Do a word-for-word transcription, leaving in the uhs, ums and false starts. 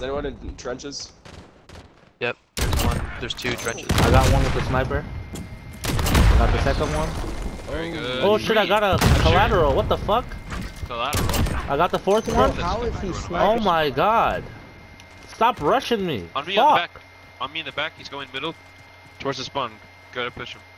anyone in trenches? Yep, there's one. There's two trenches. I got one with the sniper. I got the second one. Very good. Oh shit, I got a collateral. What the fuck? Collateral. I got the fourth one. How is he sniping? Oh my god. Stop rushing me. On me Fuck. on the back. On me in the back. He's going middle. Towards the spawn. Gotta push him.